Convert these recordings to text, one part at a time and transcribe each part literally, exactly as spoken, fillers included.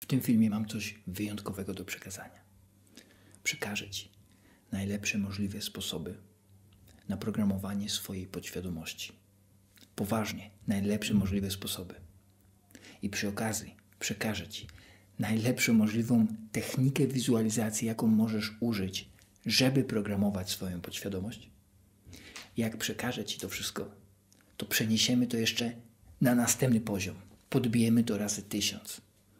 W tym filmie mam coś wyjątkowego do przekazania. Przekażę Ci najlepsze możliwe sposoby na programowanie swojej podświadomości. Poważnie, najlepsze możliwe sposoby. I przy okazji przekażę Ci najlepszą możliwą technikę wizualizacji, jaką możesz użyć, żeby programować swoją podświadomość. Jak przekażę Ci to wszystko, to przeniesiemy to jeszcze na następny poziom. Podbijemy to razy tysiąc.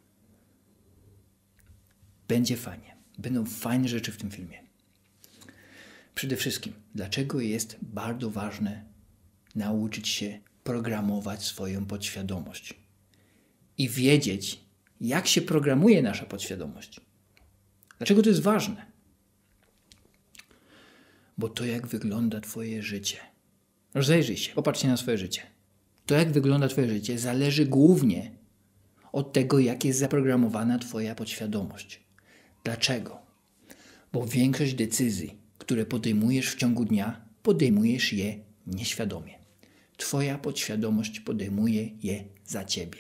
Będzie fajnie. Będą fajne rzeczy w tym filmie. Przede wszystkim, dlaczego jest bardzo ważne nauczyć się programować swoją podświadomość i wiedzieć, jak się programuje nasza podświadomość. Dlaczego to jest ważne? Bo to, jak wygląda Twoje życie. Rozejrzyj się, popatrz się na swoje życie. To, jak wygląda Twoje życie, zależy głównie od tego, jak jest zaprogramowana Twoja podświadomość. Dlaczego? Bo większość decyzji, które podejmujesz w ciągu dnia, podejmujesz je nieświadomie. Twoja podświadomość podejmuje je za Ciebie.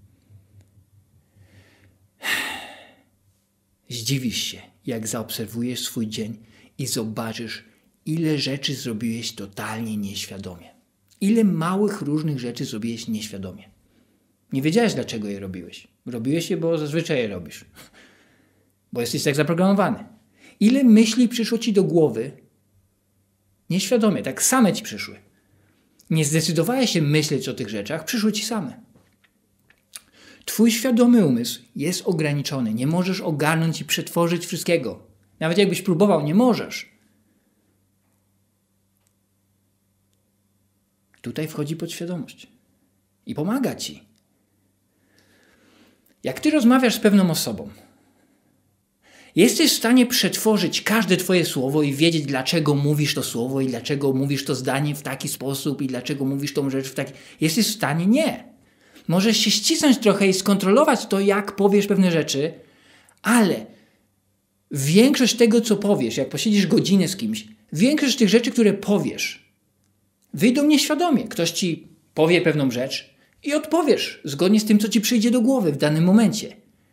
Zdziwisz się, jak zaobserwujesz swój dzień i zobaczysz, ile rzeczy zrobiłeś totalnie nieświadomie. Ile małych, różnych rzeczy zrobiłeś nieświadomie. Nie wiedziałeś, dlaczego je robiłeś. Robiłeś je, bo zazwyczaj je robisz. Bo jesteś tak zaprogramowany. Ile myśli przyszło Ci do głowy nieświadomie, tak same Ci przyszły. Nie zdecydowałeś się myśleć o tych rzeczach, przyszły Ci same. Twój świadomy umysł jest ograniczony. Nie możesz ogarnąć i przetworzyć wszystkiego. Nawet jakbyś próbował, nie możesz. Tutaj wchodzi podświadomość. I pomaga Ci. Jak Ty rozmawiasz z pewną osobą, jesteś w stanie przetworzyć każde Twoje słowo i wiedzieć, dlaczego mówisz to słowo i dlaczego mówisz to zdanie w taki sposób i dlaczego mówisz tą rzecz w taki... Jesteś w stanie? Nie. Możesz się ścisnąć trochę i skontrolować to, jak powiesz pewne rzeczy, ale większość tego, co powiesz, jak posiedzisz godzinę z kimś, większość tych rzeczy, które powiesz, wyjdą nieświadomie. Ktoś Ci powie pewną rzecz i odpowiesz zgodnie z tym, co Ci przyjdzie do głowy w danym momencie.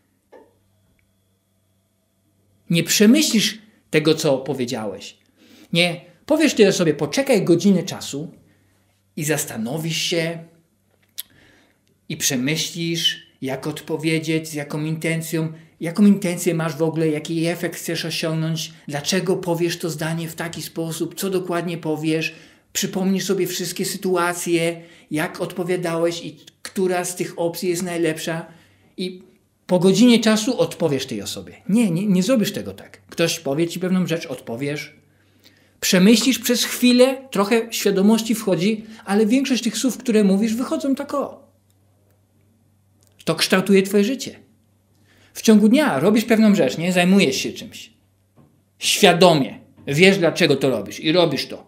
Nie przemyślisz tego, co powiedziałeś. Nie powiesz tyle sobie, poczekaj godzinę czasu i zastanowisz się i przemyślisz, jak odpowiedzieć, z jaką intencją, jaką intencję masz w ogóle, jaki efekt chcesz osiągnąć, dlaczego powiesz to zdanie w taki sposób, co dokładnie powiesz, przypomnisz sobie wszystkie sytuacje, jak odpowiadałeś i która z tych opcji jest najlepsza i po godzinie czasu odpowiesz tej osobie. Nie, nie, nie zrobisz tego tak. Ktoś powie Ci pewną rzecz, odpowiesz. Przemyślisz przez chwilę, trochę świadomości wchodzi, ale większość tych słów, które mówisz, wychodzą tak o. To kształtuje Twoje życie. W ciągu dnia robisz pewną rzecz, nie? Zajmujesz się czymś. Świadomie. Wiesz, dlaczego to robisz i robisz to.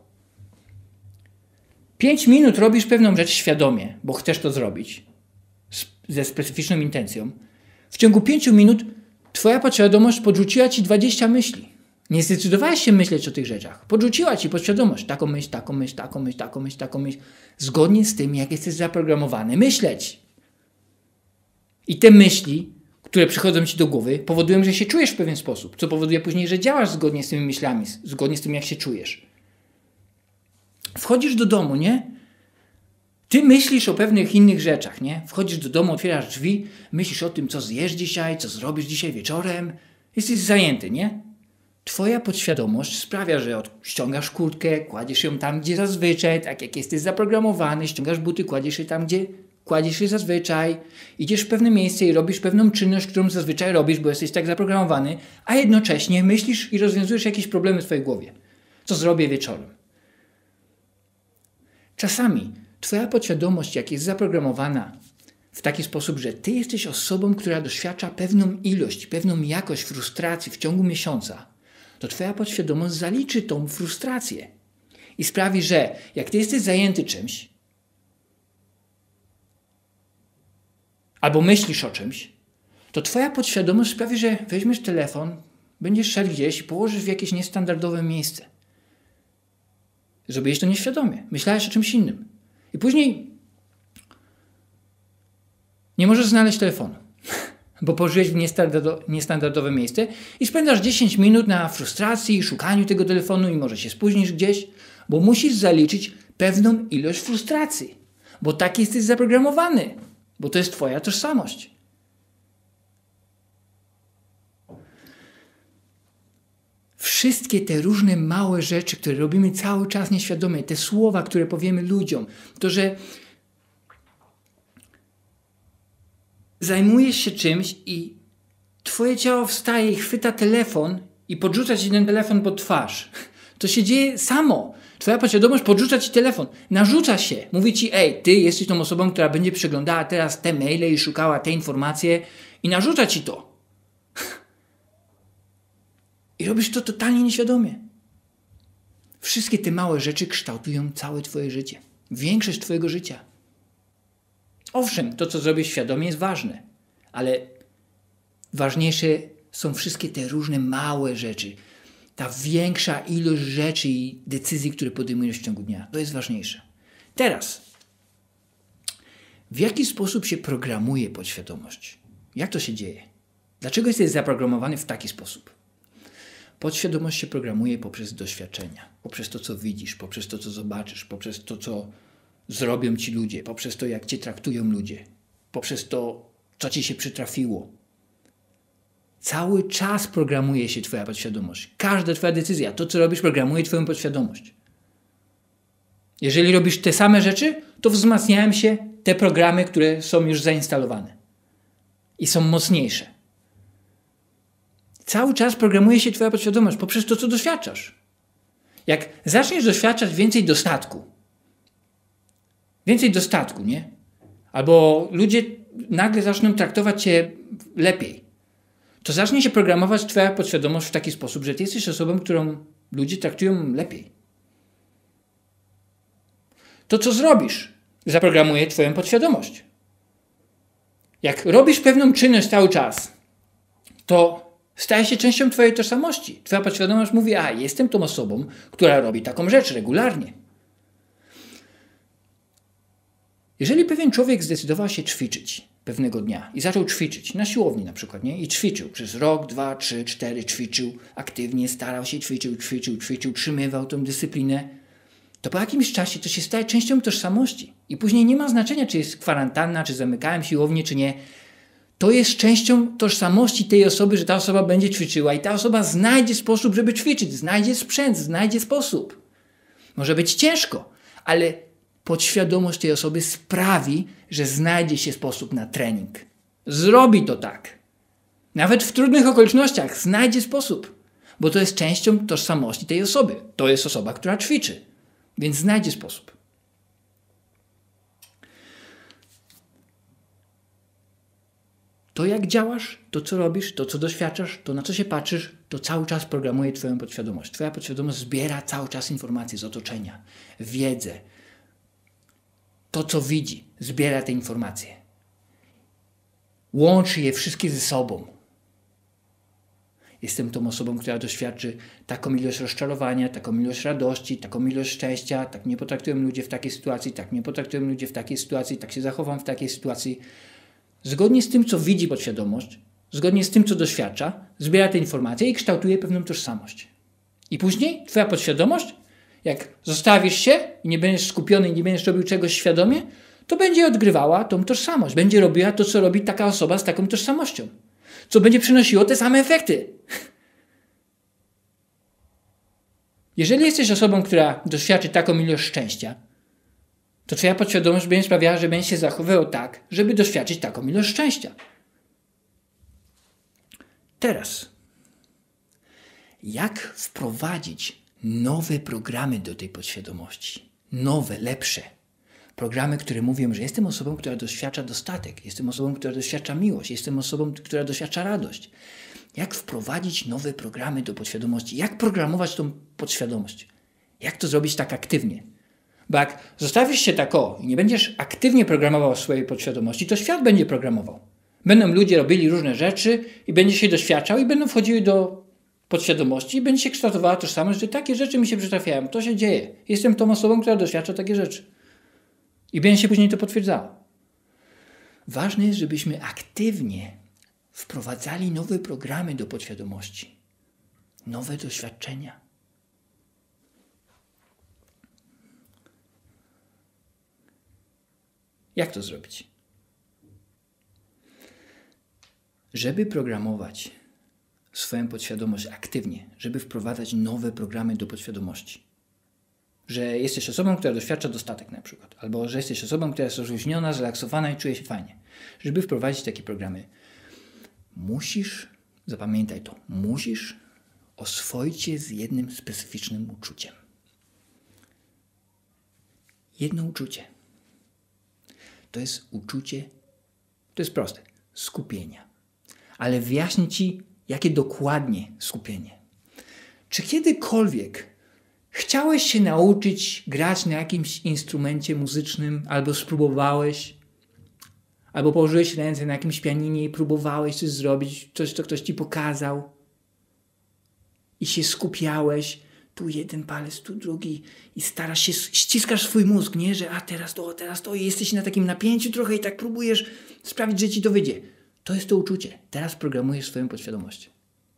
Pięć minut robisz pewną rzecz świadomie, bo chcesz to zrobić ze specyficzną intencją. W ciągu pięciu minut Twoja podświadomość podrzuciła Ci dwadzieścia myśli. Nie zdecydowałeś się myśleć o tych rzeczach. Podrzuciła Ci podświadomość. Taką myśl, taką myśl, taką myśl, taką myśl, taką myśl. Zgodnie z tym, jak jesteś zaprogramowany myśleć. I te myśli, które przychodzą Ci do głowy, powodują, że się czujesz w pewien sposób. Co powoduje później, że działasz zgodnie z tymi myślami, zgodnie z tym, jak się czujesz. Wchodzisz do domu, nie? Ty myślisz o pewnych innych rzeczach, nie? Wchodzisz do domu, otwierasz drzwi, myślisz o tym, co zjesz dzisiaj, co zrobisz dzisiaj wieczorem. Jesteś zajęty, nie? Twoja podświadomość sprawia, że ściągasz kurtkę, kładziesz ją tam, gdzie zazwyczaj, tak jak jesteś zaprogramowany, ściągasz buty, kładziesz je tam, gdzie kładziesz je zazwyczaj, idziesz w pewne miejsce i robisz pewną czynność, którą zazwyczaj robisz, bo jesteś tak zaprogramowany, a jednocześnie myślisz i rozwiązujesz jakieś problemy w twojej głowie. Co zrobię wieczorem? Czasami Twoja podświadomość, jak jest zaprogramowana w taki sposób, że Ty jesteś osobą, która doświadcza pewną ilość, pewną jakość frustracji w ciągu miesiąca, to Twoja podświadomość zaliczy tą frustrację i sprawi, że jak Ty jesteś zajęty czymś albo myślisz o czymś, to Twoja podświadomość sprawi, że weźmiesz telefon, będziesz szedł gdzieś i położysz w jakieś niestandardowe miejsce. Zrobiłeś to nieświadomie. Myślałeś o czymś innym. I później nie możesz znaleźć telefonu. bo położyłeś w niestandardowe miejsce i spędzasz dziesięć minut na frustracji, szukaniu tego telefonu i może się spóźnisz gdzieś, bo musisz zaliczyć pewną ilość frustracji, bo tak jesteś zaprogramowany, bo to jest twoja tożsamość. Wszystkie te różne małe rzeczy, które robimy cały czas nieświadomie, te słowa, które powiemy ludziom, to, że zajmujesz się czymś i twoje ciało wstaje i chwyta telefon i podrzuca ci ten telefon pod twarz. To się dzieje samo. Twoja podświadomość podrzuca ci telefon, narzuca się. Mówi ci, ej, ty jesteś tą osobą, która będzie przeglądała teraz te maile i szukała te informacje i narzuca ci to. I robisz to totalnie nieświadomie. Wszystkie te małe rzeczy kształtują całe twoje życie. Większość twojego życia. Owszem, to co zrobisz świadomie jest ważne, ale ważniejsze są wszystkie te różne małe rzeczy. Ta większa ilość rzeczy i decyzji, które podejmujesz w ciągu dnia. To jest ważniejsze. Teraz, w jaki sposób się programuje podświadomość? Jak to się dzieje? Dlaczego jesteś zaprogramowany w taki sposób? Podświadomość się programuje poprzez doświadczenia, poprzez to, co widzisz, poprzez to, co zobaczysz, poprzez to, co zrobią ci ludzie, poprzez to, jak cię traktują ludzie, poprzez to, co ci się przytrafiło. Cały czas programuje się twoja podświadomość. Każda twoja decyzja, to, co robisz, programuje twoją podświadomość. Jeżeli robisz te same rzeczy, to wzmacniają się te programy, które są już zainstalowane i są mocniejsze. Cały czas programuje się twoja podświadomość poprzez to, co doświadczasz. Jak zaczniesz doświadczać więcej dostatku, więcej dostatku, nie? Albo ludzie nagle zaczną traktować cię lepiej, to zacznie się programować twoja podświadomość w taki sposób, że ty jesteś osobą, którą ludzie traktują lepiej. To, co zrobisz, zaprogramuje twoją podświadomość. Jak robisz pewną czynność cały czas, to staje się częścią twojej tożsamości. Twoja podświadomość mówi, a jestem tą osobą, która robi taką rzecz regularnie. Jeżeli pewien człowiek zdecydował się ćwiczyć pewnego dnia i zaczął ćwiczyć, na siłowni na przykład, nie? I ćwiczył przez rok, dwa, trzy, cztery, ćwiczył aktywnie, starał się, ćwiczył, ćwiczył, ćwiczył, utrzymywał tą dyscyplinę, to po jakimś czasie to się staje częścią tożsamości. I później nie ma znaczenia, czy jest kwarantanna, czy zamykałem siłownię, czy nie. To jest częścią tożsamości tej osoby, że ta osoba będzie ćwiczyła i ta osoba znajdzie sposób, żeby ćwiczyć, znajdzie sprzęt, znajdzie sposób. Może być ciężko, ale podświadomość tej osoby sprawi, że znajdzie się sposób na trening. Zrobi to tak. Nawet w trudnych okolicznościach znajdzie sposób, bo to jest częścią tożsamości tej osoby. To jest osoba, która ćwiczy, więc znajdzie sposób. To, jak działasz, to, co robisz, to, co doświadczasz, to, na co się patrzysz, to cały czas programuje twoją podświadomość. Twoja podświadomość zbiera cały czas informacje z otoczenia, wiedzę. To, co widzi, zbiera te informacje. Łączy je wszystkie ze sobą. Jestem tą osobą, która doświadczy taką ilość rozczarowania, taką ilość radości, taką ilość szczęścia, tak mnie potraktują ludzie w takiej sytuacji, tak mnie potraktują ludzie w takiej sytuacji, tak się zachowam w takiej sytuacji. Zgodnie z tym, co widzi podświadomość, zgodnie z tym, co doświadcza, zbiera te informacje i kształtuje pewną tożsamość. I później twoja podświadomość, jak zostawisz się i nie będziesz skupiony i nie będziesz robił czegoś świadomie, to będzie odgrywała tą tożsamość. Będzie robiła to, co robi taka osoba z taką tożsamością. Co będzie przynosiło te same efekty. Jeżeli jesteś osobą, która doświadczy taką ilość szczęścia, to twoja podświadomość będzie sprawiała, że będzie się zachowywał tak, żeby doświadczyć taką ilość szczęścia. Teraz, jak wprowadzić nowe programy do tej podświadomości? Nowe, lepsze. Programy, które mówią, że jestem osobą, która doświadcza dostatek, jestem osobą, która doświadcza miłość, jestem osobą, która doświadcza radość. Jak wprowadzić nowe programy do podświadomości? Jak programować tą podświadomość? Jak to zrobić tak aktywnie? Bo jak zostawisz się tak o i nie będziesz aktywnie programował swojej podświadomości, to świat będzie programował. Będą ludzie robili różne rzeczy i będzie się doświadczał i będą wchodziły do podświadomości i będzie się kształtowała tożsamość, że takie rzeczy mi się przytrafiają, to się dzieje. Jestem tą osobą, która doświadcza takie rzeczy. I będzie się później to potwierdzało. Ważne jest, żebyśmy aktywnie wprowadzali nowe programy do podświadomości, nowe doświadczenia. Jak to zrobić? Żeby programować swoją podświadomość aktywnie, żeby wprowadzać nowe programy do podświadomości, że jesteś osobą, która doświadcza dostatek na przykład, albo że jesteś osobą, która jest rozluźniona, zrelaksowana i czuje się fajnie. Żeby wprowadzić takie programy, musisz, zapamiętaj to, musisz oswoić się z jednym specyficznym uczuciem. Jedno uczucie. To jest uczucie, to jest proste, skupienia. Ale wyjaśnię Ci, jakie dokładnie skupienie. Czy kiedykolwiek chciałeś się nauczyć grać na jakimś instrumencie muzycznym, albo spróbowałeś, albo położyłeś ręce na jakimś pianinie i próbowałeś coś zrobić, coś, co ktoś Ci pokazał i się skupiałeś, tu jeden palec, tu drugi i starasz się, ściskasz swój mózg, nie, że a teraz to, teraz to i jesteś na takim napięciu trochę i tak próbujesz sprawić, że Ci to wyjdzie. To jest to uczucie. Teraz programujesz swoją podświadomość.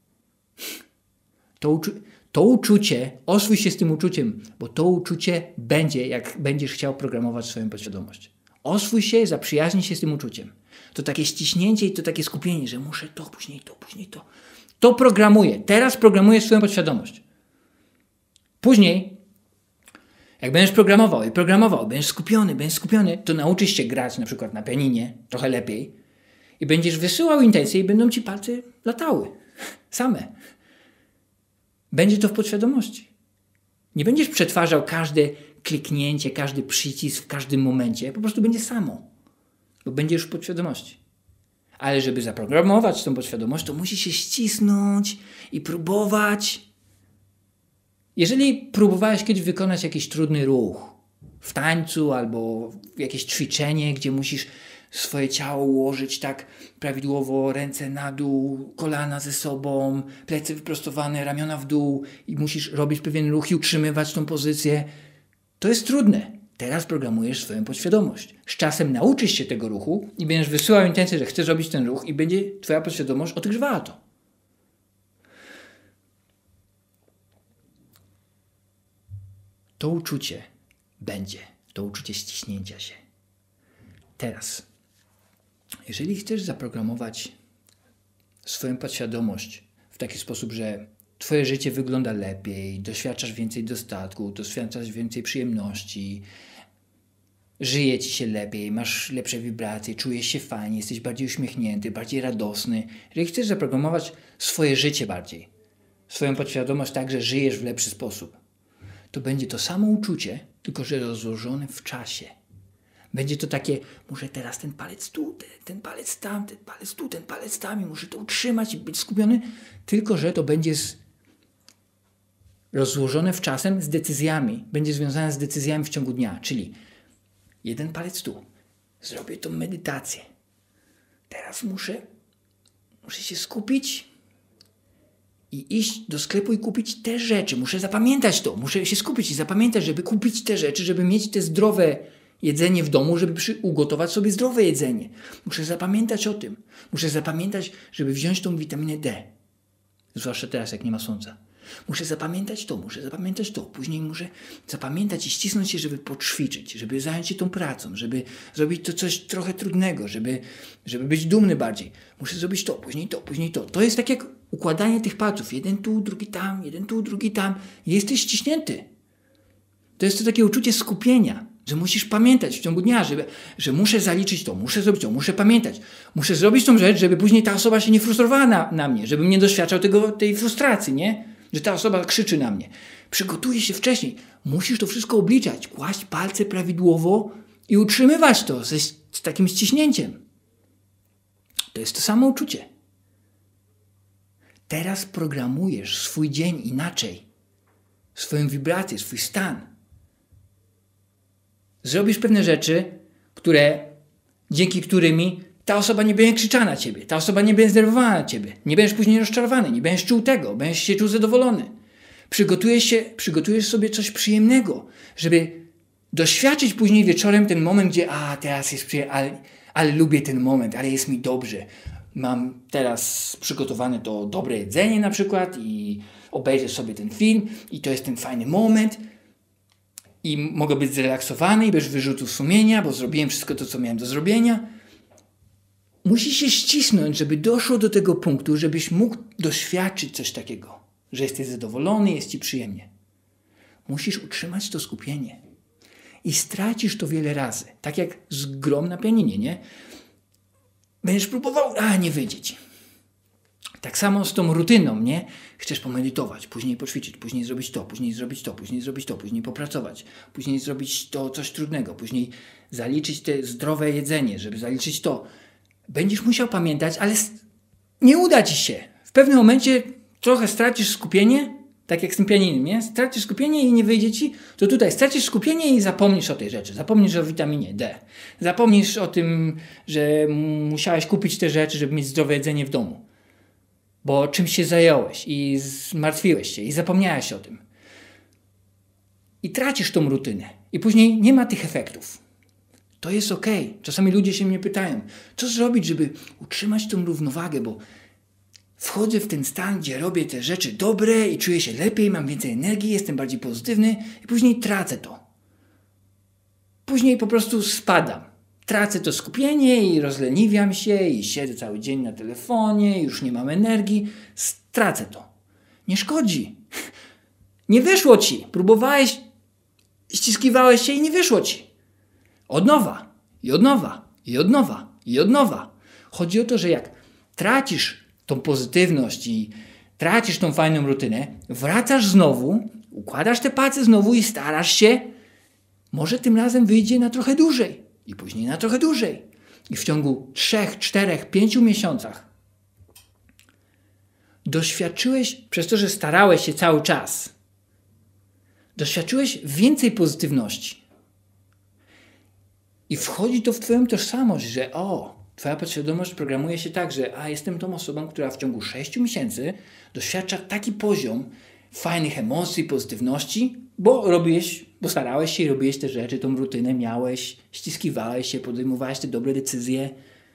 To, uczu- to uczucie, oswój się z tym uczuciem, bo to uczucie będzie, jak będziesz chciał programować swoją podświadomość. Oswój się, zaprzyjaźnij się z tym uczuciem. To takie ściśnięcie i to takie skupienie, że muszę to, później to, później to. To programuje. Teraz programujesz swoją podświadomość. Później, jak będziesz programował i programował, będziesz skupiony, będziesz skupiony, to nauczysz się grać na przykład na pianinie trochę lepiej i będziesz wysyłał intencje i będą Ci palce latały. Same. Będzie to w podświadomości. Nie będziesz przetwarzał każde kliknięcie, każdy przycisk w każdym momencie. Po prostu będzie samo. Bo będzie już w podświadomości. Ale żeby zaprogramować tą podświadomość, to musi się ścisnąć i próbować. Jeżeli próbowałeś kiedyś wykonać jakiś trudny ruch w tańcu albo jakieś ćwiczenie, gdzie musisz swoje ciało ułożyć tak prawidłowo, ręce na dół, kolana ze sobą, plecy wyprostowane, ramiona w dół i musisz robić pewien ruch i utrzymywać tą pozycję, to jest trudne. Teraz programujesz swoją podświadomość. Z czasem nauczysz się tego ruchu i będziesz wysyłał intencję, że chcesz robić ten ruch i będzie Twoja podświadomość odgrzewała to. To uczucie będzie, to uczucie ściśnięcia się. Teraz, jeżeli chcesz zaprogramować swoją podświadomość w taki sposób, że Twoje życie wygląda lepiej, doświadczasz więcej dostatku, doświadczasz więcej przyjemności, żyje Ci się lepiej, masz lepsze wibracje, czujesz się fajnie, jesteś bardziej uśmiechnięty, bardziej radosny. Jeżeli chcesz zaprogramować swoje życie bardziej, swoją podświadomość tak, że żyjesz w lepszy sposób, to będzie to samo uczucie, tylko że rozłożone w czasie. Będzie to takie, muszę teraz ten palec tu, ten, ten palec tam, ten palec tu, ten palec tam i muszę to utrzymać i być skupiony, tylko że to będzie z, rozłożone w czasem z decyzjami, będzie związane z decyzjami w ciągu dnia, czyli jeden palec tu, zrobię tą medytację, teraz muszę, muszę się skupić i iść do sklepu i kupić te rzeczy, muszę zapamiętać to, muszę się skupić i zapamiętać, żeby kupić te rzeczy, żeby mieć te zdrowe jedzenie w domu, żeby przy, ugotować sobie zdrowe jedzenie. Muszę zapamiętać o tym. Muszę zapamiętać, żeby wziąć tą witaminę D. Zwłaszcza teraz, jak nie ma słońca. Muszę zapamiętać to, muszę zapamiętać to. Później muszę zapamiętać i ścisnąć się, żeby poćwiczyć, żeby zająć się tą pracą, żeby zrobić to coś trochę trudnego, żeby, żeby być dumny bardziej. Muszę zrobić to, później to, później to. To jest tak jak układanie tych palców. Jeden tu, drugi tam, jeden tu, drugi tam. Jesteś ściśnięty. To jest to takie uczucie skupienia. Że musisz pamiętać w ciągu dnia, żeby, że muszę zaliczyć to, muszę zrobić to, muszę pamiętać. Muszę zrobić tą rzecz, żeby później ta osoba się nie frustrowała na, na mnie, żebym nie doświadczał tego, tej frustracji, nie? Że ta osoba krzyczy na mnie. Przygotuję się wcześniej. Musisz to wszystko obliczać, kłaść palce prawidłowo i utrzymywać to ze, z takim ściśnięciem. To jest to samo uczucie. Teraz programujesz swój dzień inaczej. Swoją wibrację, swój stan. Zrobisz pewne rzeczy, które, dzięki którymi ta osoba nie będzie krzyczała na ciebie, ta osoba nie będzie zdenerwowana na ciebie, nie będziesz później rozczarowany, nie będziesz czuł tego, będziesz się czuł zadowolony. Przygotujesz się, przygotujesz sobie coś przyjemnego, żeby doświadczyć później wieczorem ten moment, gdzie a teraz jest przyjemny, ale, ale lubię ten moment, ale jest mi dobrze. mam teraz przygotowane to dobre jedzenie na przykład i obejrzę sobie ten film i to jest ten fajny moment i mogę być zrelaksowany i bez wyrzutu sumienia, bo zrobiłem wszystko to, co miałem do zrobienia. Musisz się ścisnąć, żeby doszło do tego punktu, żebyś mógł doświadczyć coś takiego, że jesteś zadowolony, jest ci przyjemnie. Musisz utrzymać to skupienie i stracisz to wiele razy. Tak jak z grą na pianinie, nie? Będziesz próbował, a nie wyjdzie ci. Tak samo z tą rutyną, nie? Chcesz pomedytować, później poćwiczyć, później zrobić to, później zrobić to, później zrobić to, później popracować, później zrobić to coś trudnego, później zaliczyć te zdrowe jedzenie, żeby zaliczyć to. Będziesz musiał pamiętać, ale nie uda ci się. W pewnym momencie trochę stracisz skupienie, tak jak z tym pianinem, nie? Stracisz skupienie i nie wyjdzie ci, to tutaj stracisz skupienie i zapomnisz o tej rzeczy. Zapomnisz o witaminie D. Zapomnisz o tym, że musiałeś kupić te rzeczy, żeby mieć zdrowe jedzenie w domu. Bo czymś się zająłeś i zmartwiłeś się i zapomniałeś o tym. I tracisz tą rutynę. I później nie ma tych efektów. To jest okej. Okay. Czasami ludzie się mnie pytają, co zrobić, żeby utrzymać tą równowagę, bo wchodzę w ten stan, gdzie robię te rzeczy dobre i czuję się lepiej, mam więcej energii, jestem bardziej pozytywny i później tracę to. Później po prostu spadam. Tracę to skupienie i rozleniwiam się i siedzę cały dzień na telefonie, już nie mam energii. Stracę to. Nie szkodzi. Nie wyszło ci. Próbowałeś, ściskiwałeś się i nie wyszło ci. Od nowa. I od nowa. I od nowa. I od nowa. Chodzi o to, że jak tracisz tą pozytywność i tracisz tą fajną rutynę, wracasz znowu, układasz te palce znowu i starasz się, może tym razem wyjdzie na trochę dłużej i później na trochę dłużej. I w ciągu trzech, czterech, pięciu miesiącach doświadczyłeś, przez to, że starałeś się cały czas, doświadczyłeś więcej pozytywności. I wchodzi to w twoją tożsamość, że o, twoja podświadomość programuje się tak, że a jestem tą osobą, która w ciągu sześciu miesięcy doświadcza taki poziom fajnych emocji, pozytywności, bo robiłeś, bo starałeś się i robiłeś te rzeczy, tą rutynę miałeś, ściskiwałeś się, podejmowałeś te dobre decyzje.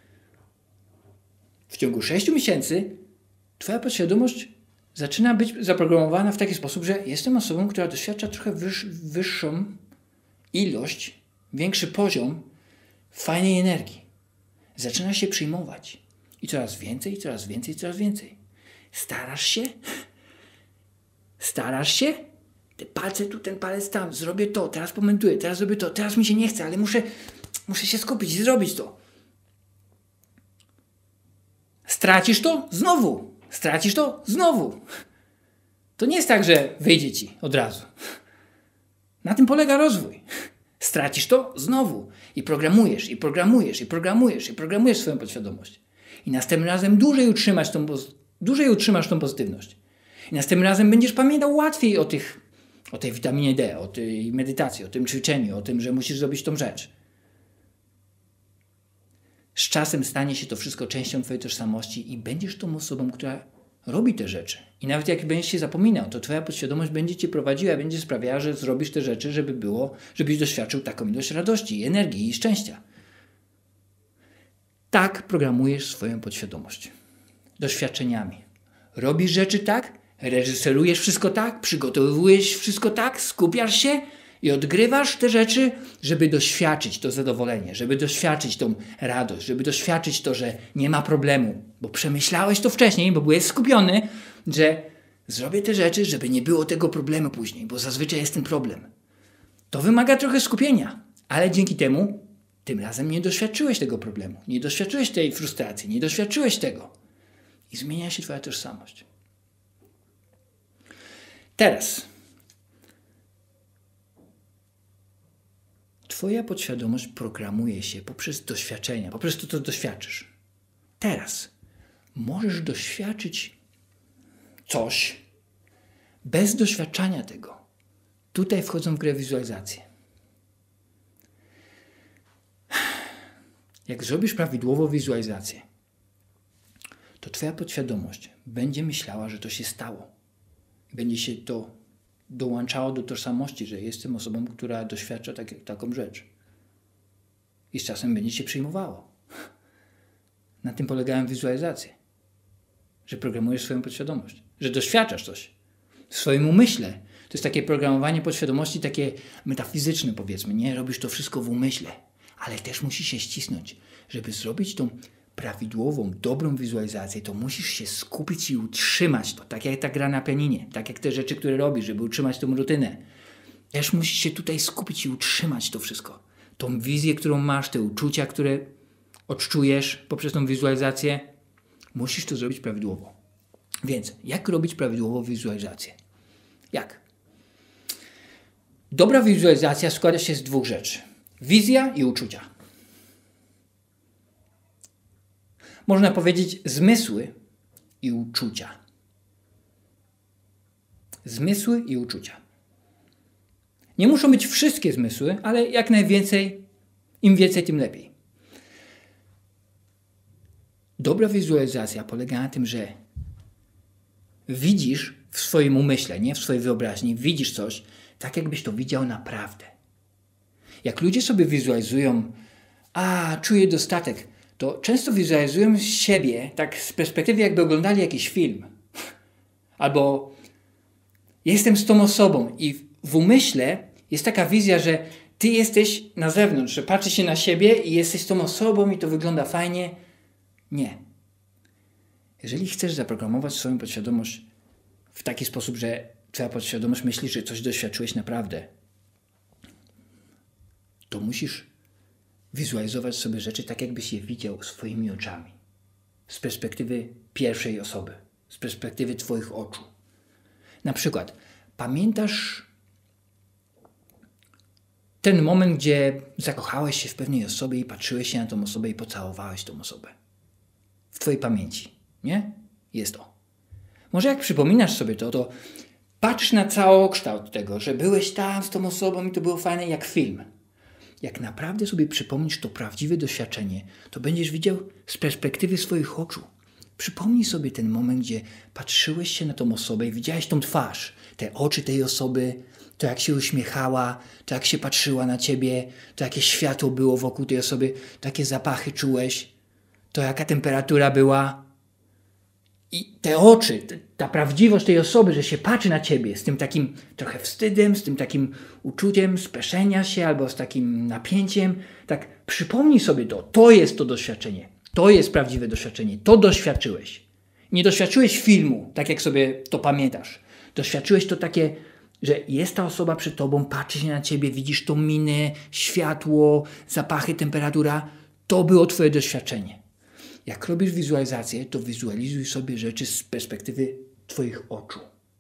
W ciągu sześciu miesięcy twoja podświadomość zaczyna być zaprogramowana w taki sposób, że jestem osobą, która doświadcza trochę wyż, wyższą ilość, większy poziom fajnej energii. Zaczyna się przyjmować. I coraz więcej, coraz więcej, coraz więcej. Starasz się? Starasz się? Te palce tu, ten palec tam. Zrobię to, teraz pomentuję, teraz zrobię to. Teraz mi się nie chce, ale muszę, muszę się skupić i zrobić to. Stracisz to? Znowu. Stracisz to? Znowu. To nie jest tak, że wyjdzie ci od razu. Na tym polega rozwój. Stracisz to? Znowu. I programujesz, i programujesz, i programujesz, i programujesz swoją podświadomość. I następnym razem dłużej utrzymasz tą, dłużej utrzymasz tą pozytywność. I następnym razem będziesz pamiętał łatwiej o, tych, o tej witaminie D, o tej medytacji, o tym ćwiczeniu, o tym, że musisz zrobić tą rzecz. Z czasem stanie się to wszystko częścią twojej tożsamości i będziesz tą osobą, która robi te rzeczy. I nawet jak będziesz się zapominał, to twoja podświadomość będzie cię prowadziła, będzie sprawiała, że zrobisz te rzeczy, żeby było, żebyś doświadczył taką ilość radości, i energii i szczęścia. Tak programujesz swoją podświadomość. Doświadczeniami. Robisz rzeczy tak, reżyserujesz wszystko tak, przygotowujesz wszystko tak, skupiasz się i odgrywasz te rzeczy, żeby doświadczyć to zadowolenie, żeby doświadczyć tą radość, żeby doświadczyć to, że nie ma problemu, bo przemyślałeś to wcześniej, bo byłeś skupiony, że zrobię te rzeczy, żeby nie było tego problemu później, bo zazwyczaj jest ten problem. To wymaga trochę skupienia, ale dzięki temu tym razem nie doświadczyłeś tego problemu, nie doświadczyłeś tej frustracji, nie doświadczyłeś tego i zmienia się twoja tożsamość. Teraz twoja podświadomość programuje się poprzez doświadczenia, poprzez to, co doświadczysz. Teraz możesz doświadczyć coś bez doświadczania tego. Tutaj wchodzą w grę wizualizacje. Jak zrobisz prawidłowo wizualizację, to twoja podświadomość będzie myślała, że to się stało. Będzie się to dołączało do tożsamości, że jestem osobą, która doświadcza tak, taką rzecz. I z czasem będzie się przyjmowało. Na tym polegają wizualizacje. Że programujesz swoją podświadomość. Że doświadczasz coś. W swoim umyśle. To jest takie programowanie podświadomości, takie metafizyczne powiedzmy, nie? Robisz to wszystko w umyśle. Ale też musisz się ścisnąć. Żeby zrobić tą prawidłową, dobrą wizualizację, to musisz się skupić i utrzymać to. Tak jak ta gra na pianinie. Tak jak te rzeczy, które robisz, żeby utrzymać tą rutynę. Też musisz się tutaj skupić i utrzymać to wszystko. Tą wizję, którą masz, te uczucia, które odczujesz poprzez tą wizualizację, musisz to zrobić prawidłowo. Więc jak robić prawidłowo wizualizację? Jak? Dobra wizualizacja składa się z dwóch rzeczy. Wizja i uczucia. Można powiedzieć zmysły i uczucia. Zmysły i uczucia. Nie muszą być wszystkie zmysły, ale jak najwięcej, im więcej, tym lepiej. Dobra wizualizacja polega na tym, że widzisz w swoim umyśle, nie w swojej wyobraźni, widzisz coś, tak jakbyś to widział naprawdę. Jak ludzie sobie wizualizują, a czuję dostatek, to często wizualizują siebie tak z perspektywy, jakby oglądali jakiś film. Albo jestem z tą osobą i w umyśle jest taka wizja, że ty jesteś na zewnątrz, że patrzysz się na siebie i jesteś z tą osobą i to wygląda fajnie. Nie. Jeżeli chcesz zaprogramować swoją podświadomość w taki sposób, że twoja podświadomość myśli, że coś doświadczyłeś naprawdę, to musisz wizualizować sobie rzeczy tak, jakbyś je widział swoimi oczami. Z perspektywy pierwszej osoby. Z perspektywy twoich oczu. Na przykład, pamiętasz ten moment, gdzie zakochałeś się w pewnej osobie i patrzyłeś się na tą osobę i pocałowałeś tą osobę. W twojej pamięci. Nie? Jest to. Może jak przypominasz sobie to, to patrz na całokształt tego, że byłeś tam z tą osobą i to było fajne jak film. Jak naprawdę sobie przypomnisz to prawdziwe doświadczenie, to będziesz widział z perspektywy swoich oczu. Przypomnij sobie ten moment, gdzie patrzyłeś się na tą osobę i widziałeś tą twarz, te oczy tej osoby, to jak się uśmiechała, to jak się patrzyła na ciebie, to jakie światło było wokół tej osoby, takie zapachy czułeś, to jaka temperatura była. I te oczy, ta prawdziwość tej osoby, że się patrzy na ciebie z tym takim trochę wstydem, z tym takim uczuciem speszenia się albo z takim napięciem, tak przypomnij sobie to. To jest to doświadczenie. To jest prawdziwe doświadczenie. To doświadczyłeś. Nie doświadczyłeś filmu, tak jak sobie to pamiętasz. Doświadczyłeś to takie, że jest ta osoba przed tobą, patrzy się na ciebie, widzisz tą minę, światło, zapachy, temperatura. To było twoje doświadczenie. Jak robisz wizualizację, to wizualizuj sobie rzeczy z perspektywy twoich oczu.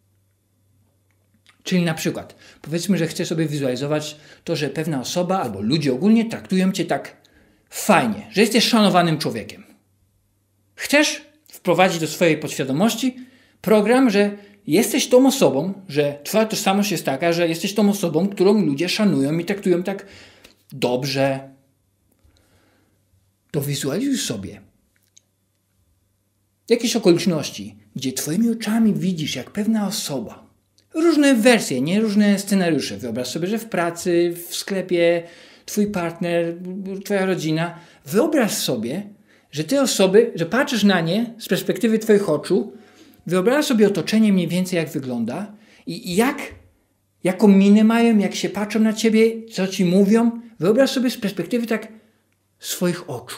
Czyli na przykład, powiedzmy, że chcesz sobie wizualizować to, że pewna osoba albo ludzie ogólnie traktują cię tak fajnie, że jesteś szanowanym człowiekiem. Chcesz wprowadzić do swojej podświadomości program, że jesteś tą osobą, że twoja tożsamość jest taka, że jesteś tą osobą, którą ludzie szanują i traktują tak dobrze. To wizualizuj sobie jakieś okoliczności, gdzie twoimi oczami widzisz, jak pewna osoba, różne wersje, nie różne scenariusze. Wyobraź sobie, że w pracy, w sklepie, twój partner, twoja rodzina. Wyobraź sobie, że te osoby, że patrzysz na nie z perspektywy twoich oczu, wyobraź sobie otoczenie mniej więcej jak wygląda i, i jak, jaką minę mają, jak się patrzą na ciebie, co ci mówią. Wyobraź sobie z perspektywy tak swoich oczu.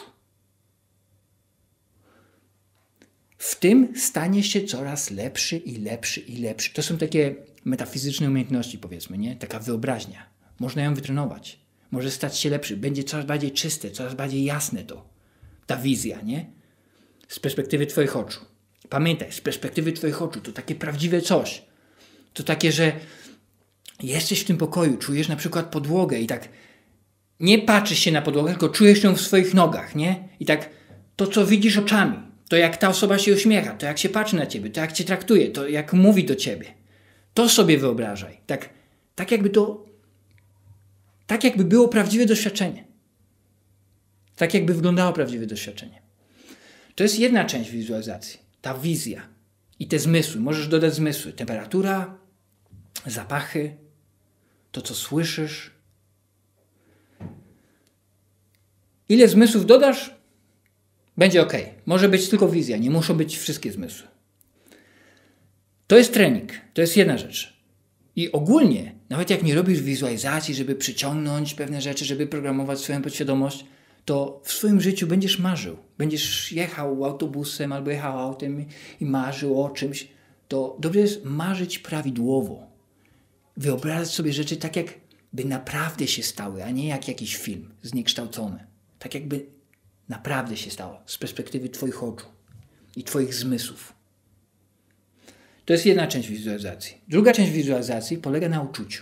W tym stanie się coraz lepszy i lepszy i lepszy. To są takie metafizyczne umiejętności, powiedzmy, nie? Taka wyobraźnia. Można ją wytrenować. Może stać się lepszy. Będzie coraz bardziej czyste, coraz bardziej jasne to. Ta wizja, nie? Z perspektywy twoich oczu. Pamiętaj, z perspektywy twoich oczu to takie prawdziwe coś. To takie, że jesteś w tym pokoju, czujesz na przykład podłogę i tak nie patrzysz się na podłogę, tylko czujesz ją w swoich nogach, nie? I tak to, co widzisz oczami. To jak ta osoba się uśmiecha, to jak się patrzy na ciebie, to jak cię traktuje, to jak mówi do ciebie. To sobie wyobrażaj. Tak, tak jakby to, tak jakby było prawdziwe doświadczenie. Tak jakby wyglądało prawdziwe doświadczenie. To jest jedna część wizualizacji. Ta wizja i te zmysły. Możesz dodać zmysły. Temperatura, zapachy, to co słyszysz. Ile zmysłów dodasz? Będzie ok. Może być tylko wizja, nie muszą być wszystkie zmysły. To jest trening, to jest jedna rzecz. I ogólnie, nawet jak nie robisz wizualizacji, żeby przyciągnąć pewne rzeczy, żeby programować swoją podświadomość, to w swoim życiu będziesz marzył. Będziesz jechał autobusem albo jechał autem i marzył o czymś. To dobrze jest marzyć prawidłowo. Wyobrażać sobie rzeczy tak, jakby naprawdę się stały, a nie jak jakiś film zniekształcony. Tak jakby naprawdę się stało z perspektywy twoich oczu i twoich zmysłów. To jest jedna część wizualizacji. Druga część wizualizacji polega na uczuciu.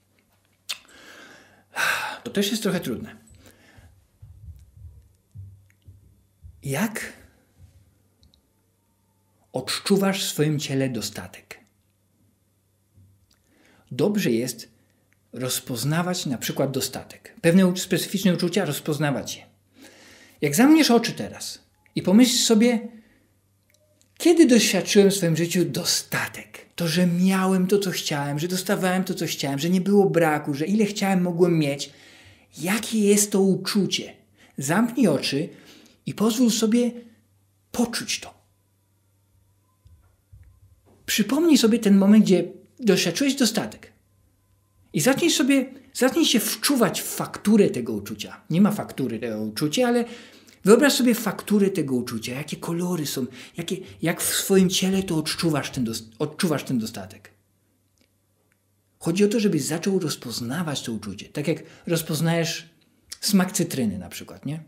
To też jest trochę trudne. Jak odczuwasz w swoim ciele dostatek? Dobrze jest rozpoznawać na przykład dostatek. Pewne specyficzne uczucia rozpoznawać je. Jak zamkniesz oczy teraz i pomyśl sobie, kiedy doświadczyłem w swoim życiu dostatek? To, że miałem to, co chciałem, że dostawałem to, co chciałem, że nie było braku, że ile chciałem, mogłem mieć. Jakie jest to uczucie? Zamknij oczy i pozwól sobie poczuć to. Przypomnij sobie ten moment, gdzie doświadczyłeś dostatek. I zacznij sobie, zacznij się wczuwać w fakturę tego uczucia. Nie ma faktury tego uczucia, ale wyobraź sobie fakturę tego uczucia. Jakie kolory są, jakie, jak w swoim ciele to odczuwasz ten, odczuwasz ten dostatek. Chodzi o to, żebyś zaczął rozpoznawać to uczucie. Tak jak rozpoznajesz smak cytryny na przykład, nie?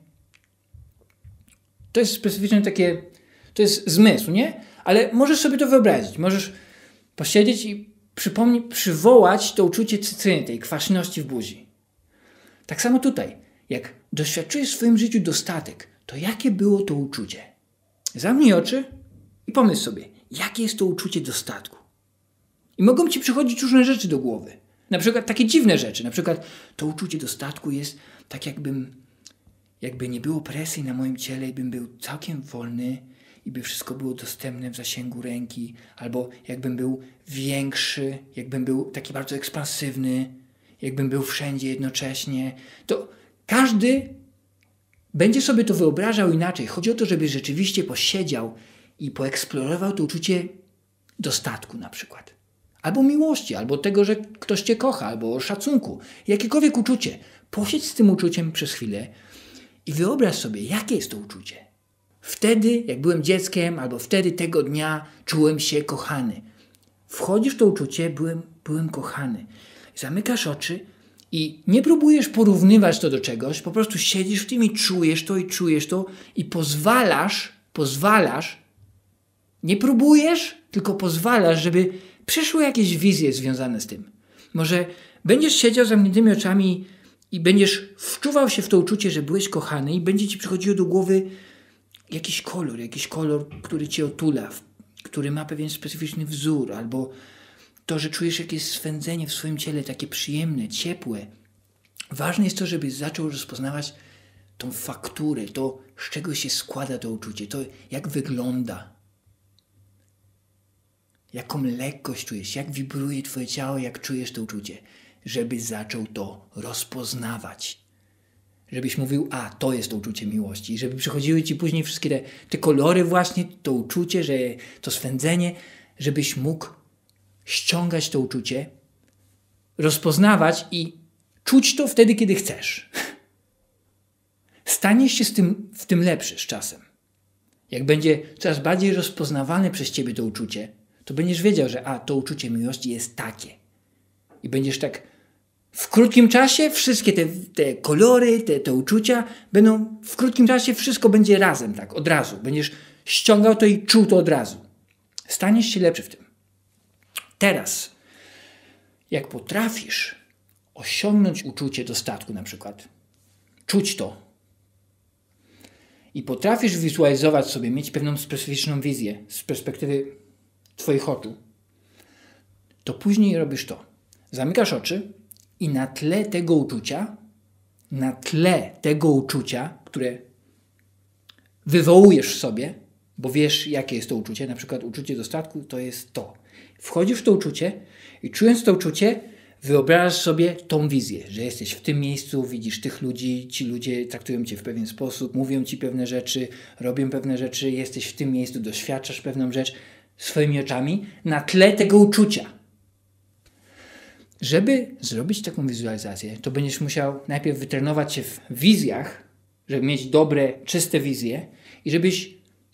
To jest specyficzne takie, to jest zmysł, nie? Ale możesz sobie to wyobrazić. Możesz posiedzieć i przypomnieć, przywołać to uczucie cytryny, tej kwaśności w buzi. Tak samo tutaj. Jak doświadczujesz w swoim życiu dostatek, to jakie było to uczucie? Zamknij oczy i pomyśl sobie, jakie jest to uczucie dostatku. I mogą ci przychodzić różne rzeczy do głowy. Na przykład takie dziwne rzeczy. Na przykład to uczucie dostatku jest tak jakbym, jakby nie było presji na moim ciele i bym był całkiem wolny i by wszystko było dostępne w zasięgu ręki. Albo jakbym był większy, jakbym był taki bardzo ekspansywny, jakbym był wszędzie jednocześnie. To każdy będzie sobie to wyobrażał inaczej. Chodzi o to, żeby rzeczywiście posiedział i poeksplorował to uczucie dostatku na przykład. Albo miłości, albo tego, że ktoś cię kocha, albo szacunku. Jakiekolwiek uczucie. Posiedź z tym uczuciem przez chwilę i wyobraź sobie, jakie jest to uczucie. Wtedy, jak byłem dzieckiem, albo wtedy tego dnia czułem się kochany. Wchodzisz w to uczucie, byłem, byłem kochany. Zamykasz oczy i nie próbujesz porównywać to do czegoś, po prostu siedzisz w tym i czujesz to i czujesz to i pozwalasz, pozwalasz, nie próbujesz, tylko pozwalasz, żeby przyszły jakieś wizje związane z tym. Może będziesz siedział z zamkniętymi oczami i będziesz wczuwał się w to uczucie, że byłeś kochany i będzie ci przychodziło do głowy jakiś kolor, jakiś kolor, który cię otula, który ma pewien specyficzny wzór, albo to, że czujesz jakieś swędzenie w swoim ciele, takie przyjemne, ciepłe. Ważne jest to, żebyś zaczął rozpoznawać tą fakturę, to, z czego się składa to uczucie, to jak wygląda. Jaką lekkość czujesz, jak wibruje twoje ciało, jak czujesz to uczucie. Żebyś zaczął to rozpoznawać. Żebyś mówił, a to jest to uczucie miłości. I żeby przychodziły ci później wszystkie te, te kolory właśnie, to uczucie, że to swędzenie, żebyś mógł ściągać to uczucie, rozpoznawać i czuć to wtedy, kiedy chcesz. Staniesz się z tym, w tym lepszy z czasem. Jak będzie coraz bardziej rozpoznawane przez ciebie to uczucie, to będziesz wiedział, że a, to uczucie miłości jest takie. I będziesz tak w krótkim czasie, wszystkie te, te kolory, te, te uczucia będą, w krótkim czasie wszystko będzie razem, tak, od razu. Będziesz ściągał to i czuł to od razu. Staniesz się lepszy w tym. Teraz, jak potrafisz osiągnąć uczucie dostatku na przykład, czuć to i potrafisz wizualizować sobie, mieć pewną specyficzną wizję z perspektywy twoich oczu, to później robisz to. Zamykasz oczy i na tle tego uczucia, na tle tego uczucia, które wywołujesz w sobie, bo wiesz, jakie jest to uczucie, na przykład uczucie dostatku to jest to. Wchodzisz w to uczucie i czując to uczucie, Wyobrażasz sobie tą wizję, że jesteś w tym miejscu, widzisz tych ludzi, ci ludzie traktują cię w pewien sposób, mówią ci pewne rzeczy, robią pewne rzeczy, jesteś w tym miejscu, doświadczasz pewną rzecz swoimi oczami na tle tego uczucia. Żeby zrobić taką wizualizację, to będziesz musiał najpierw wytrenować się w wizjach, żeby mieć dobre, czyste wizje i żebyś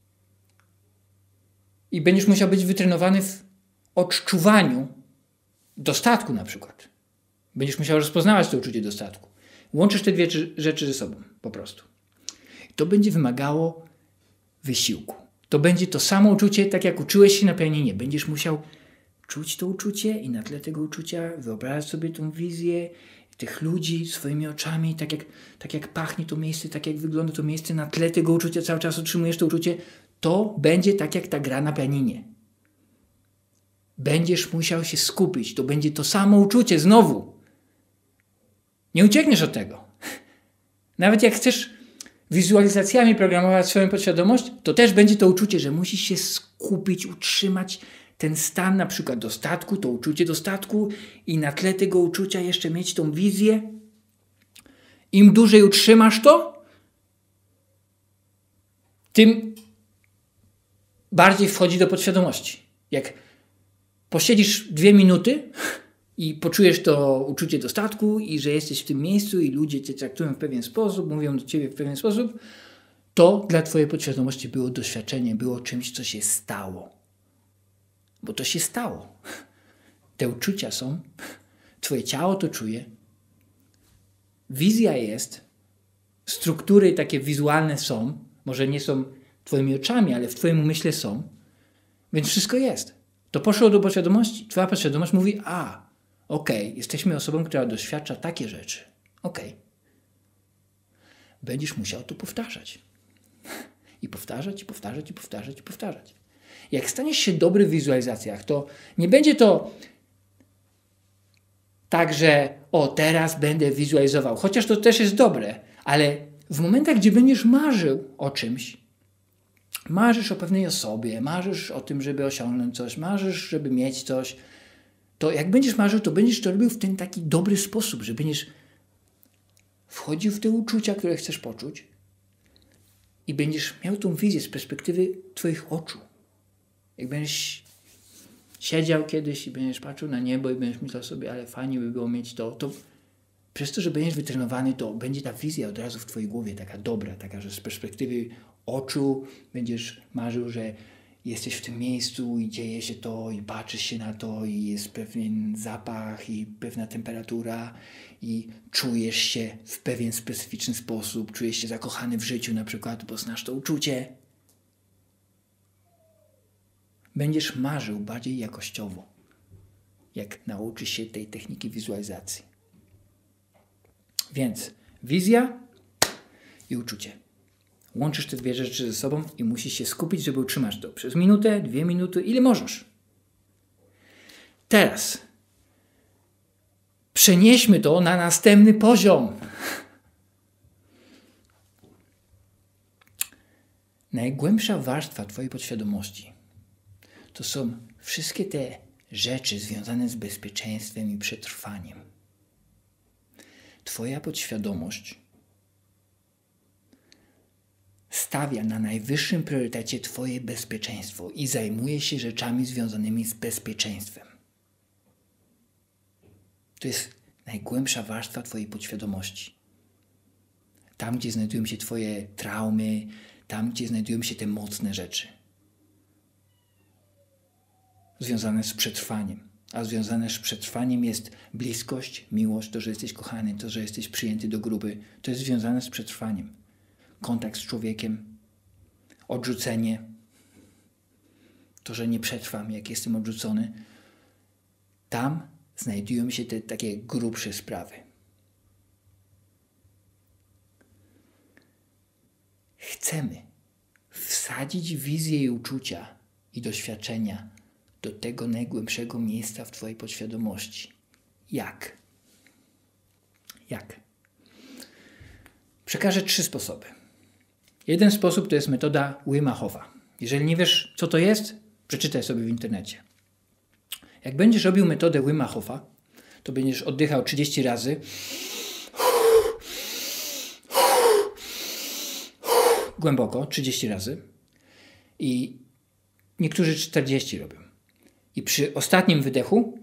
i będziesz musiał być wytrenowany w odczuwaniu dostatku na przykład. Będziesz musiał rozpoznawać to uczucie dostatku. Łączysz te dwie rzeczy ze sobą po prostu. To będzie wymagało wysiłku. To będzie to samo uczucie, tak jak uczyłeś się na pianinie. Będziesz musiał czuć to uczucie i na tle tego uczucia wyobrażać sobie tą wizję tych ludzi swoimi oczami, tak jak, tak jak pachnie to miejsce, tak jak wygląda to miejsce, na tle tego uczucia cały czas otrzymujesz to uczucie. To będzie tak jak ta gra na pianinie. Będziesz musiał się skupić. To będzie to samo uczucie znowu. Nie uciekniesz od tego. Nawet jak chcesz wizualizacjami programować swoją podświadomość, to też będzie to uczucie, że musisz się skupić, utrzymać ten stan na przykład dostatku, to uczucie dostatku i na tle tego uczucia jeszcze mieć tą wizję. Im dłużej utrzymasz to, tym bardziej wchodzi do podświadomości. Jak posiedzisz dwie minuty i poczujesz to uczucie dostatku i że jesteś w tym miejscu i ludzie cię traktują w pewien sposób, mówią do ciebie w pewien sposób, to dla twojej podświadomości było doświadczenie, było czymś, co się stało. Bo to się stało. Te uczucia są, twoje ciało to czuje, wizja jest, struktury takie wizualne są, może nie są twoimi oczami, ale w twoim umyśle są, więc wszystko jest. To poszło do podświadomości. Twoja podświadomość mówi, a, okej, okay, jesteśmy osobą, która doświadcza takie rzeczy. Okej. Okay. Będziesz musiał to powtarzać. I powtarzać, i powtarzać, i powtarzać, i powtarzać. Jak staniesz się dobry w wizualizacjach, to nie będzie to tak, że o, teraz będę wizualizował. Chociaż to też jest dobre, ale w momentach, gdzie będziesz marzył o czymś, marzysz o pewnej osobie, marzysz o tym, żeby osiągnąć coś, marzysz, żeby mieć coś, to jak będziesz marzył, to będziesz to robił w ten taki dobry sposób, że będziesz wchodził w te uczucia, które chcesz poczuć i będziesz miał tą wizję z perspektywy twoich oczu. Jak będziesz siedział kiedyś i będziesz patrzył na niebo i będziesz myślał sobie, ale fajnie by było mieć to, to przez to, że będziesz wytrenowany, to będzie ta wizja od razu w twojej głowie taka dobra, taka, że z perspektywy oczu będziesz marzył, że jesteś w tym miejscu i dzieje się to i patrzysz się na to i jest pewien zapach i pewna temperatura i czujesz się w pewien specyficzny sposób, czujesz się zakochany w życiu na przykład, bo znasz to uczucie. Będziesz marzył bardziej jakościowo, jak nauczysz się tej techniki wizualizacji. Więc wizja i uczucie. Łączysz te dwie rzeczy ze sobą i musisz się skupić, żeby utrzymać to przez minutę, dwie minuty, ile możesz. Teraz przenieśmy to na następny poziom. Najgłębsza warstwa twojej podświadomości to są wszystkie te rzeczy związane z bezpieczeństwem i przetrwaniem. Twoja podświadomość stawia na najwyższym priorytecie twoje bezpieczeństwo i zajmuje się rzeczami związanymi z bezpieczeństwem. To jest najgłębsza warstwa twojej podświadomości. Tam, gdzie znajdują się twoje traumy, tam, gdzie znajdują się te mocne rzeczy. Związane z przetrwaniem. A związane z przetrwaniem jest bliskość, miłość, to, że jesteś kochany, to, że jesteś przyjęty do grupy. To jest związane z przetrwaniem. Kontakt z człowiekiem, odrzucenie, to, że nie przetrwam, jak jestem odrzucony. Tam znajdują się te takie grubsze sprawy. Chcemy wsadzić wizję i uczucia i doświadczenia do tego najgłębszego miejsca w twojej podświadomości. Jak? Jak? Przekażę trzy sposoby. Jeden sposób to jest metoda Wima Hofa. Jeżeli nie wiesz, co to jest, przeczytaj sobie w internecie. Jak będziesz robił metodę Wima Hofa, to będziesz oddychał trzydzieści razy. Głęboko, trzydzieści razy. I niektórzy czterdzieści robią. I przy ostatnim wydechu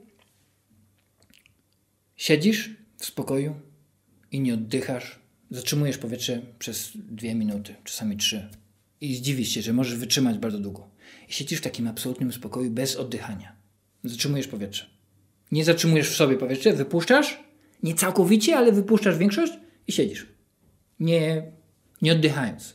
siedzisz w spokoju i nie oddychasz. Zatrzymujesz powietrze przez dwie minuty, czasami trzy. I zdziwisz się, że możesz wytrzymać bardzo długo. I siedzisz w takim absolutnym spokoju bez oddychania. Zatrzymujesz powietrze. Nie zatrzymujesz w sobie powietrze, wypuszczasz. Nie całkowicie, ale wypuszczasz większość i siedzisz. Nie, nie oddychając.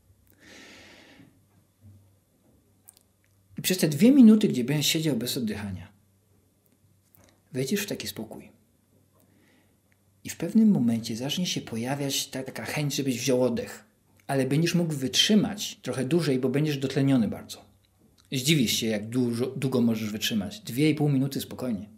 I przez te dwie minuty, gdzie będziesz siedział bez oddychania, wejdziesz w taki spokój. I w pewnym momencie zacznie się pojawiać ta, taka chęć, żebyś wziął oddech. Ale będziesz mógł wytrzymać trochę dłużej, bo będziesz dotleniony bardzo. Zdziwisz się, jak dużo, długo możesz wytrzymać. Dwie i pół minuty spokojnie.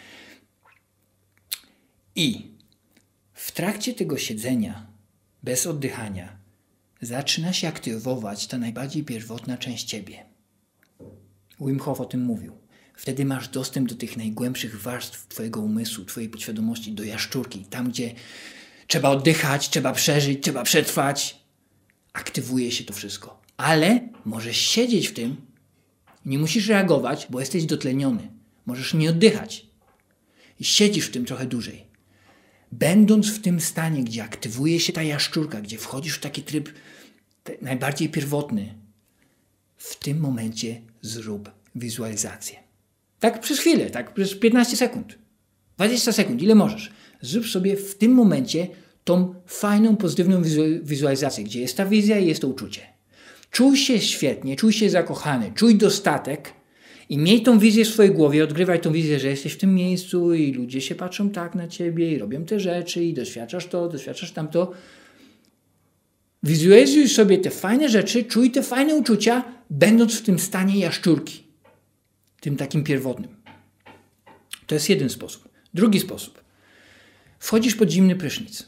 I w trakcie tego siedzenia, bez oddychania, zaczyna się aktywować ta najbardziej pierwotna część ciebie. Wim Hof o tym mówił. Wtedy masz dostęp do tych najgłębszych warstw twojego umysłu, twojej podświadomości, do jaszczurki. Tam, gdzie trzeba oddychać, trzeba przeżyć, trzeba przetrwać. Aktywuje się to wszystko. Ale możesz siedzieć w tym, nie musisz reagować, bo jesteś dotleniony. Możesz nie oddychać. I siedzisz w tym trochę dłużej. Będąc w tym stanie, gdzie aktywuje się ta jaszczurka, gdzie wchodzisz w taki tryb najbardziej pierwotny, w tym momencie zrób wizualizację. Tak przez chwilę, tak przez piętnaście sekund. dwadzieścia sekund, ile możesz. Zrób sobie w tym momencie tą fajną, pozytywną wizualizację, gdzie jest ta wizja i jest to uczucie. Czuj się świetnie, czuj się zakochany, czuj dostatek i miej tą wizję w swojej głowie, odgrywaj tą wizję, że jesteś w tym miejscu i ludzie się patrzą tak na ciebie i robią te rzeczy i doświadczasz to, doświadczasz tamto. Wizualizuj sobie te fajne rzeczy, czuj te fajne uczucia, będąc w tym stanie jaszczurki. Tym takim pierwotnym. To jest jeden sposób. Drugi sposób. Wchodzisz pod zimny prysznic.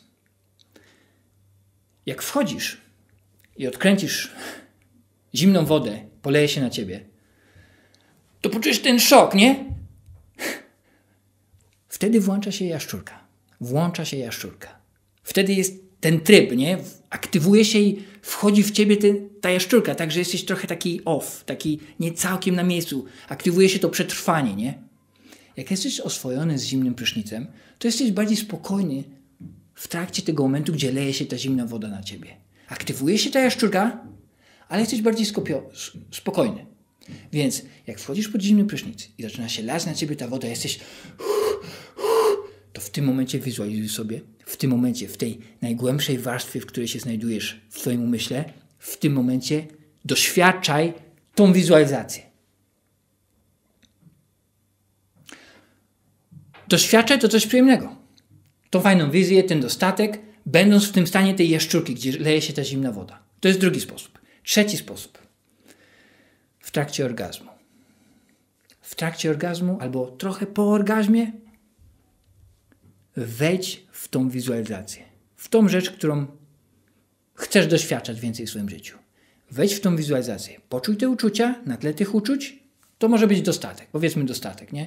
Jak wchodzisz i odkręcisz zimną wodę, poleje się na ciebie, to poczujesz ten szok, nie? Wtedy włącza się jaszczurka. Włącza się jaszczurka. Wtedy jest ten tryb, nie? Aktywuje się i wchodzi w ciebie ten, ta jaszczurka, tak, że jesteś trochę taki off, taki nie całkiem na miejscu. Aktywuje się to przetrwanie, nie? Jak jesteś oswojony z zimnym prysznicem, to jesteś bardziej spokojny w trakcie tego momentu, gdzie leje się ta zimna woda na ciebie. Aktywuje się ta jaszczurka, ale jesteś bardziej skopio- spokojny. Więc jak wchodzisz pod zimny prysznic i zaczyna się lać na ciebie ta woda, jesteś... to w tym momencie wizualizuj sobie, w tym momencie, w tej najgłębszej warstwie, w której się znajdujesz w twoim umyśle, w tym momencie doświadczaj tą wizualizację. Doświadczaj to coś przyjemnego. Tą fajną wizję, ten dostatek, będąc w tym stanie tej jaszczurki, gdzie leje się ta zimna woda. To jest drugi sposób. Trzeci sposób. W trakcie orgazmu. W trakcie orgazmu albo trochę po orgazmie wejdź w tą wizualizację. W tą rzecz, którą chcesz doświadczać więcej w swoim życiu. Wejdź w tą wizualizację. Poczuj te uczucia, na tle tych uczuć. To może być dostatek. Powiedzmy dostatek, nie?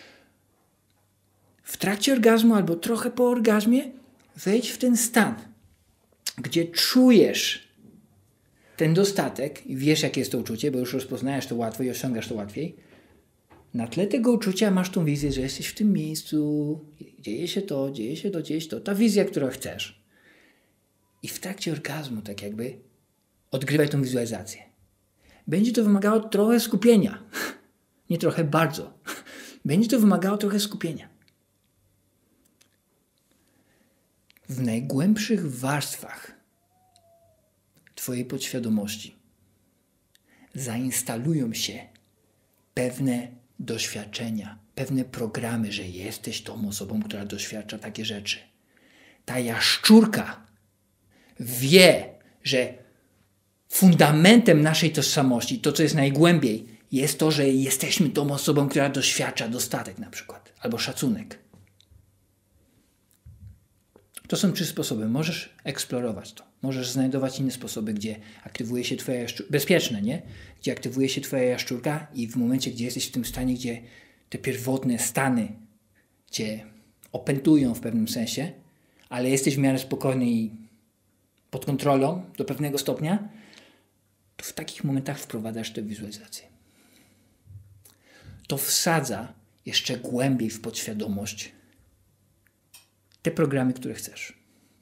W trakcie orgazmu albo trochę po orgazmie wejdź w ten stan, gdzie czujesz ten dostatek i wiesz, jakie jest to uczucie, bo już rozpoznajesz to łatwo i osiągasz to łatwiej. Na tle tego uczucia masz tą wizję, że jesteś w tym miejscu, dzieje się to, dzieje się to, dzieje się to. Ta wizja, którą chcesz. I w trakcie orgazmu tak jakby odgrywaj tą wizualizację. Będzie to wymagało trochę skupienia. Nie trochę, bardzo. Będzie to wymagało trochę skupienia. W najgłębszych warstwach twojej podświadomości zainstalują się pewne doświadczenia, pewne programy, że jesteś tą osobą, która doświadcza takie rzeczy. Ta jaszczurka wie, że fundamentem naszej tożsamości, to co jest najgłębiej, jest to, że jesteśmy tą osobą, która doświadcza dostatek na przykład, albo szacunek. To są trzy sposoby. Możesz eksplorować to. Możesz znajdować inne sposoby, gdzie aktywuje się twoja jaszczurka, bezpieczne, nie? Gdzie aktywuje się twoja jaszczurka i w momencie, gdzie jesteś w tym stanie, gdzie te pierwotne stany cię opętują w pewnym sensie, ale jesteś w miarę spokojny i pod kontrolą do pewnego stopnia, to w takich momentach wprowadzasz tę wizualizację. To wsadza jeszcze głębiej w podświadomość te programy, które chcesz.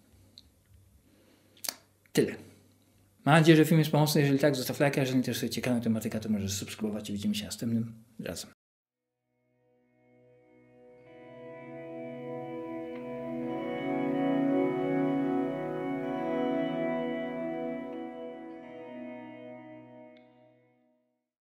Tyle. Mam nadzieję, że film jest pomocny. Jeżeli tak, zostaw lajka. Jeżeli też sobie ciekawa tematyka, to możesz subskrybować i widzimy się następnym razem.